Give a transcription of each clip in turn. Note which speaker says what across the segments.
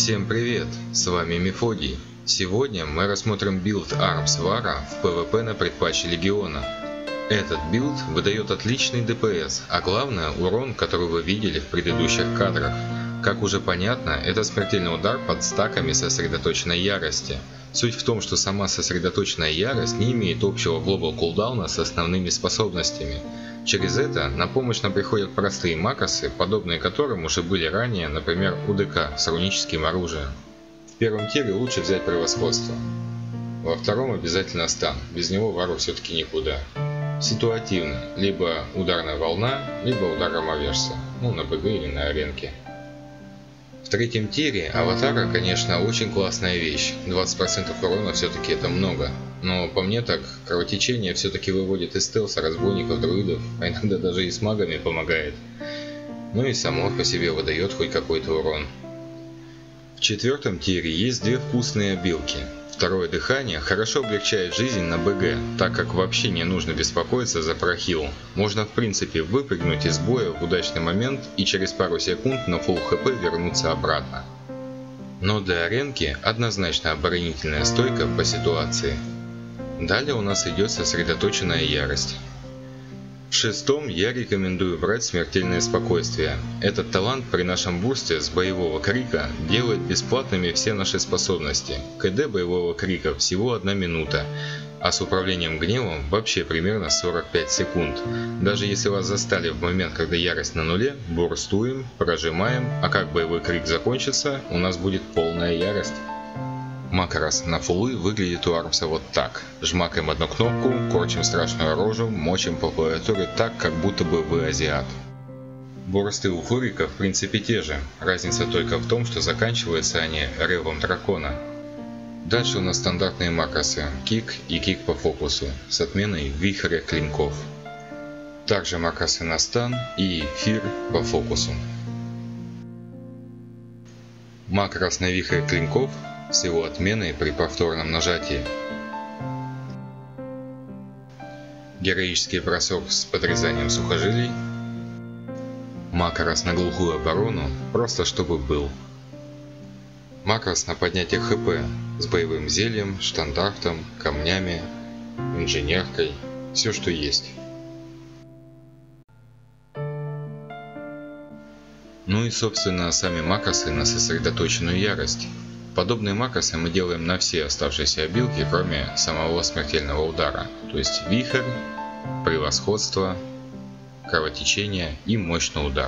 Speaker 1: Всем привет, с вами Мефодий. Сегодня мы рассмотрим билд Arms Vara в PvP на предпатче Легиона. Этот билд выдает отличный ДПС, а главное урон, который вы видели в предыдущих кадрах. Как уже понятно, это смертельный удар под стаками сосредоточенной ярости. Суть в том, что сама сосредоточенная ярость не имеет общего глобал кулдауна с основными способностями. Через это на помощь нам приходят простые макросы, подобные которым уже были ранее, например, УДК с руническим оружием. В первом тире лучше взять превосходство. Во втором обязательно стан, без него вару все-таки никуда. Ситуативный, либо ударная волна, либо удар громовержца, на БГ или на аренке. В третьем тире аватара, конечно, очень классная вещь, 20% урона все-таки это много. Но по мне так, кровотечение все-таки выводит из стелса разбойников, друидов, а иногда даже и с магами помогает. Ну и само по себе выдает хоть какой-то урон. В четвертом тире есть две вкусные обилки. Второе дыхание хорошо облегчает жизнь на БГ, так как вообще не нужно беспокоиться за прохил. Можно в принципе выпрыгнуть из боя в удачный момент и через пару секунд на фулл хп вернуться обратно. Но для аренки однозначно оборонительная стойка по ситуации. Далее у нас идет сосредоточенная ярость. В шестом я рекомендую брать смертельное спокойствие. Этот талант при нашем бурсте с боевого крика делает бесплатными все наши способности. КД боевого крика всего 1 минута, а с управлением гневом вообще примерно 45 секунд. Даже если вас застали в момент, когда ярость на нуле, бурстуем, прожимаем, а как боевой крик закончится, у нас будет полная ярость. Макрос на фуллы выглядит у Армса вот так. Жмакаем одну кнопку, корчим страшную рожу, мочим по клавиатуре так, как будто бы вы азиат. Бурсты у фурика в принципе те же, разница только в том, что заканчиваются они ревом дракона. Дальше у нас стандартные макросы, кик и кик по фокусу, с отменой вихря клинков. Также макросы на стан и эфир по фокусу. Макрос на вихрь клинков с его отменой при повторном нажатии. Героический бросок с подрезанием сухожилий. Макрос на глухую оборону, просто чтобы был. Макрос на поднятие ХП с боевым зельем, штандартом, камнями, инженеркой, все что есть. Ну и собственно сами макросы на сосредоточенную ярость. Подобные макросы мы делаем на все оставшиеся обилки, кроме самого смертельного удара, то есть вихрь, превосходство, кровотечение и мощный удар.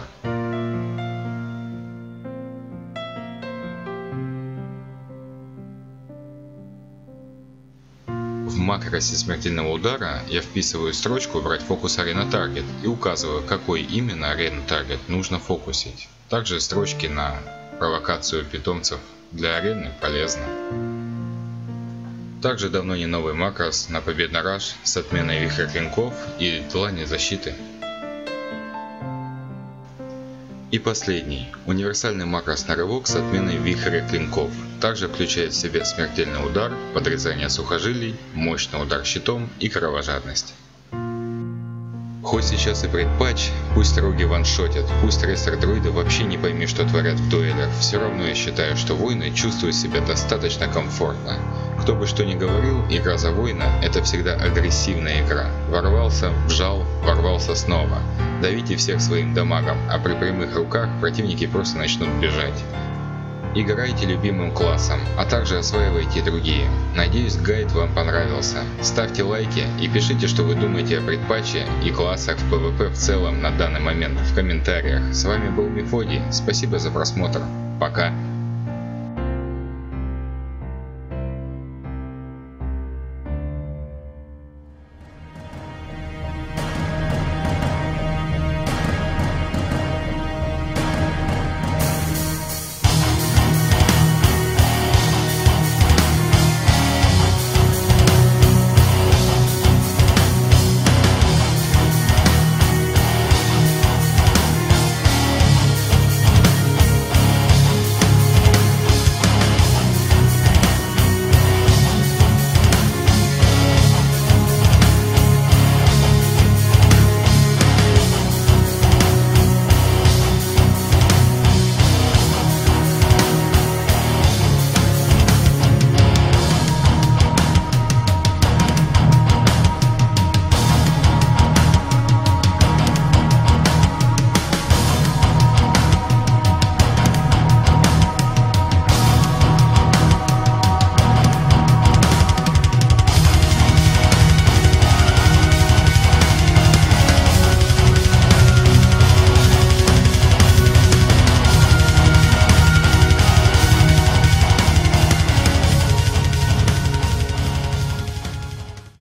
Speaker 1: В макросе смертельного удара я вписываю строчку «Брать фокус Arena Target» и указываю, какой именно Arena Target нужно фокусить. Также строчки на провокацию питомцев для арены полезно. Также давно не новый макрос на победный раш с отменой вихря клинков и длани защиты. И последний, универсальный макрос на рывок с отменой вихря клинков. Также включает в себя смертельный удар, подрезание сухожилий, мощный удар щитом и кровожадность. Хоть сейчас и предпатч, пусть роги ваншотят, пусть рестер-друиды вообще не пойми, что творят в дуэлях, все равно я считаю, что воины чувствуют себя достаточно комфортно. Кто бы что ни говорил, игра за воина – это всегда агрессивная игра. Ворвался, вжал, ворвался снова. Давите всех своим дамагом, а при прямых руках противники просто начнут бежать. Играйте любимым классом, а также осваивайте другие. Надеюсь, гайд вам понравился. Ставьте лайки и пишите, что вы думаете о предпатче и классах в PvP в целом на данный момент в комментариях. С вами был Мефодий, спасибо за просмотр. Пока.